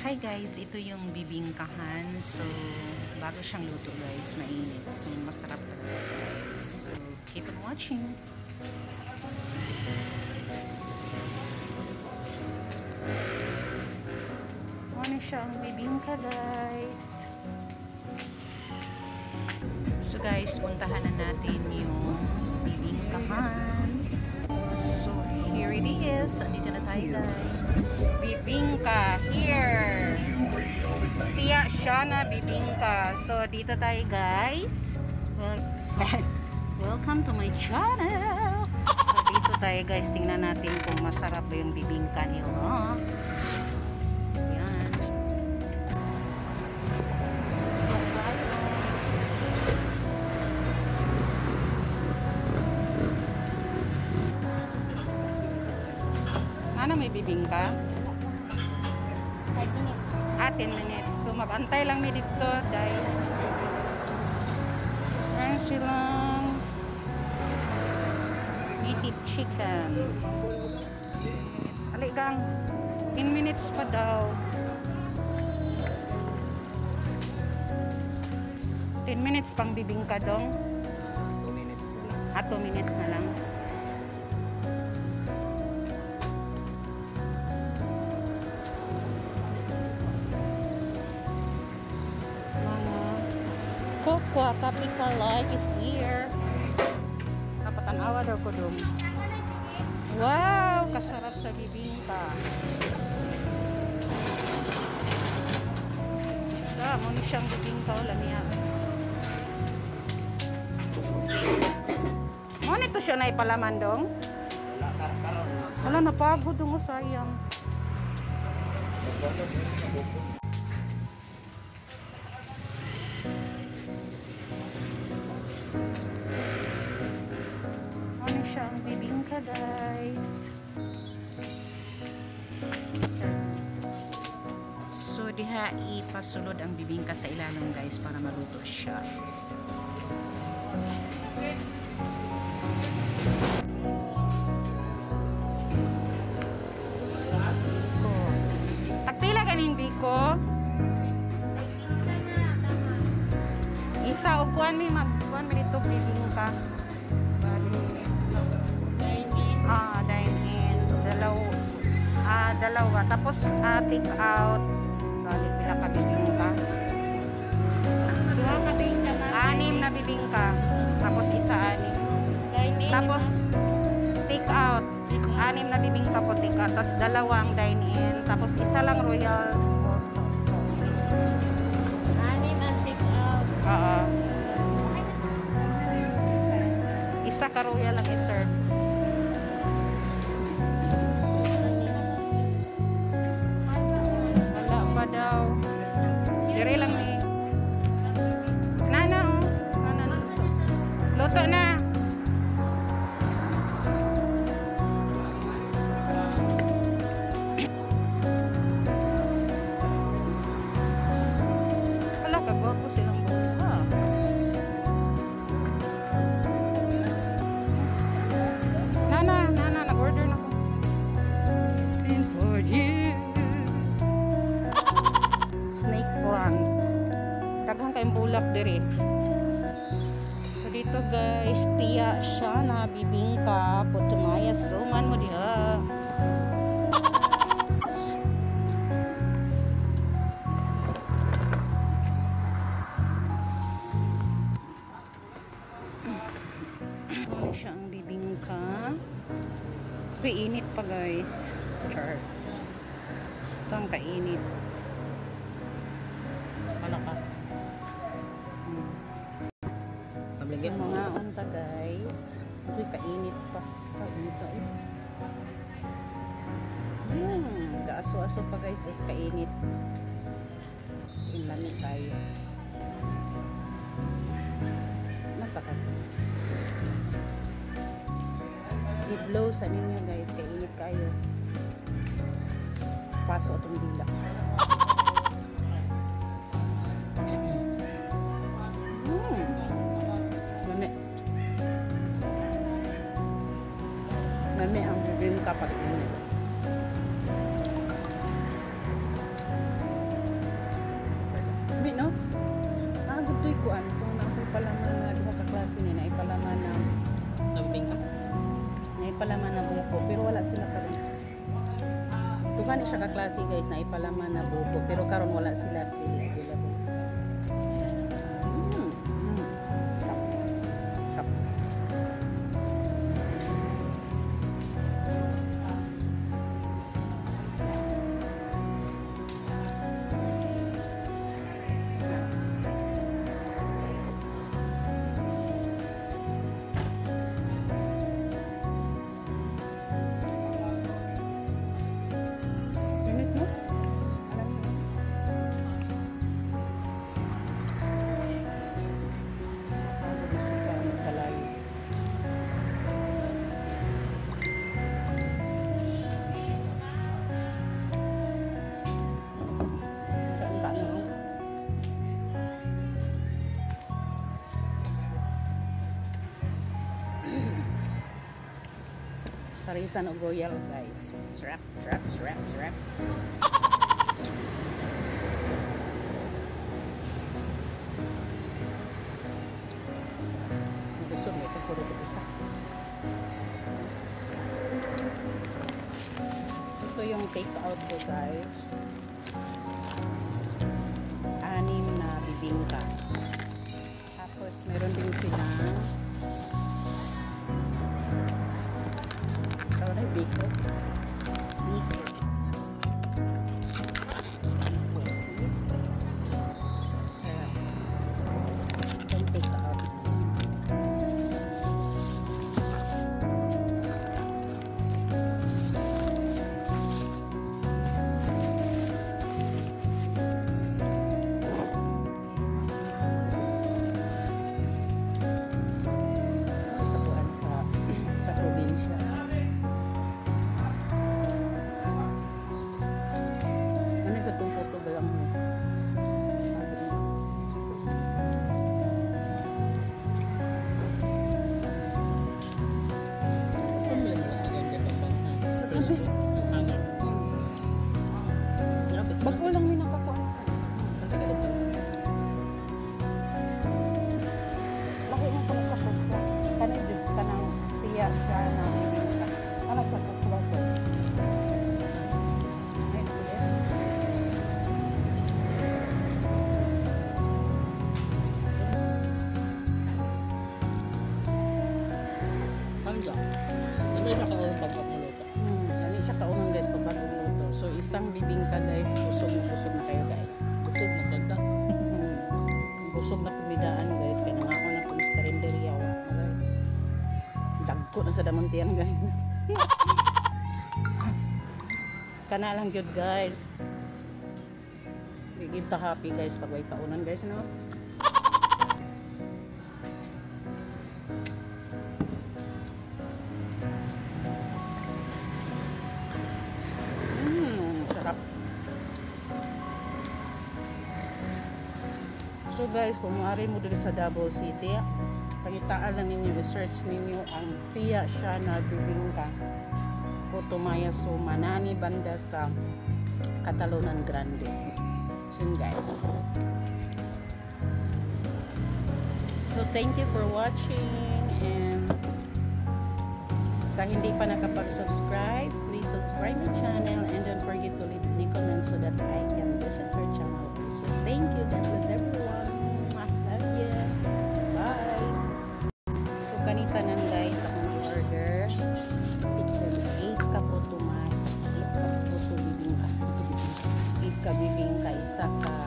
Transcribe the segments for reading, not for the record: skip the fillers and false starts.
Hi guys, ito yung bibingkahan. So, bago siyang luto guys, mainit. So, masarap talaga guys. So, keep on watching. Ano siyang bibingka guys. So guys, puntahan na natin yung bibingkahan. So, here it is. Andito na tayo guys. Bibingka here. Tia Shana Bibingka. So, dito tayo guys. Welcome to my channel. So, dito tayo guys. Tingnan natin kung masarap ba yung bibingka nila. Yan. Ano may bibingka? 5 minutes. 10 minutes. So, mag-antay lang mi dito dahil meron silang native chicken. Aligang 10 minutes pa daw. 10 minutes pang bibingka dong. 2 minutes na lang. 2 minutes na lang. Cocoa Capital Life is here. Napatanawa daw ko dong. Wow! Kasarap sa bibingka. Mo ni siyang bibingka o lamia. Mo nito siya na ipalaman dong? Wala, karon. Wala, napagod dong, sayang. Ano siyang bibingka guys. So diha ipasulod ang bibingka sa ilalim guys para maluto siya. Pagpila ganing biko? Isa o kuan mi magkuan mi dito bibingka. Dine-in. Dalawa. Tapos, take out. Bali, pila ka bibingka. 6 na bibingka. Tapos, isa 6. Tapos, take out. 6 na bibingka po, take out. Tapos, 2 ang dine-in. Tapos, isa lang royal. 6 ang take out. Oo. Isa ka royal lang i-serve. Daw. Dire lang ni. Nana. Luto na. Wala ka gwapo silang buka. Nana, nag-order na ko. And for you. Snake plant. Daghang kayong bulak dire. So dito guys, Tia Shana Bibingka, Putumaya suman mo diha. Ano siya ang bibingka? Init pa guys. Char. Stang kainit. Malaka. So mga unta guys. Uy, kainit pa. Kainit pa. Gaaso-aso pa guys. Us kainit. Inlamig tayo. Natakot. I-blow sa ninyo guys. Kainit kayo. Paso atong dila. Nami ang bibingka pag init. kuan kung nakoy palaman na duha ka klase ni na ipalaman na Nabing ka? na ipalaman na buko pero wala sila karon. Duha ni siya ka klase guys na ipalaman na buko pero karon wala sila available. Sarap. Init mo? Alam mo. Ano gusto pa ang kalayo? Saan mo? Parisan og royal guys. Sarap, sarap, sarap, sarap. Gusto mo ito puro isa. Ito yung take out ko guys. 6 na bibingka. Tapos meron din sila biko. Biko. Don't take out. Isa buwan sa probinsya. Ano sa itong photo ba lang mo? Bago lang may nakakuha. Laki mo pala sa photo. Kanay ka ng tiya siya na ano sa photo. Kani siya kaunang guys pag bagong luto. So isang bibingka guys, busog na kayo guys. Busog na pumidaan guys, kaya nangaon na kung sa karinderya. Dagko na sa damantiyan guys. Kana lang yun guys. Gigil ta happy guys pag way kaunan guys no. Sarap. So guys, kung maaari mo dito sa Davao City, pagitaan lang ninyo, i-search ninyo ang Tia Shana Bibingka Putumaya so Manani banda sa Catalonan Grande. So yun guys. So thank you for watching, and sa hindi pa nakapag-subscribe, please subscribe my channel and don't forget to leave me comments so that I can visit her channel. So thank you, God bless everyone. Love you. Bye. So kanitanan guys akong order 6 and 8 ka putumay, 8 ka puto bibingka, 8 ka bibingka, isa ka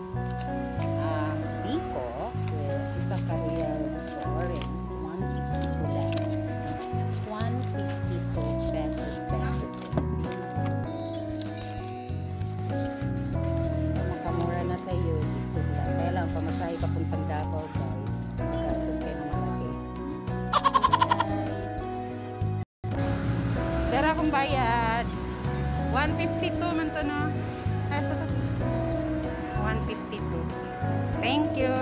biko, isa ka royal orange, 152 lang. 152 pesos. So makamura na kayo, isog lang. Kaya lang pamasahe papuntang Davao guys. Magastos kayo ng malaki. Guys. Dara akong bayad. 152 man to no. 152. Thank you.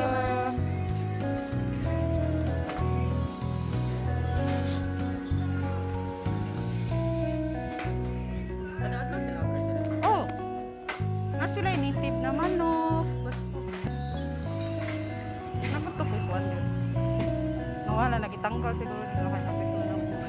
Sila native naman no. kuan yun. Nawala, nagitanggal siguro nila kaya napitunaw ko.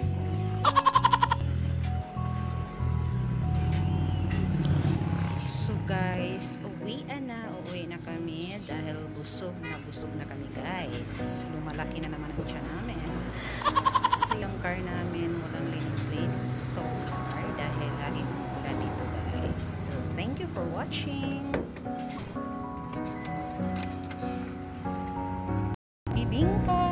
So guys, uwi na kami dahil busog na kami guys. Lumalaki na naman ang tiyan namin. So yung car namin walang linis so far dahil laging umulan dito guys. So thank you for watching. Bibingka!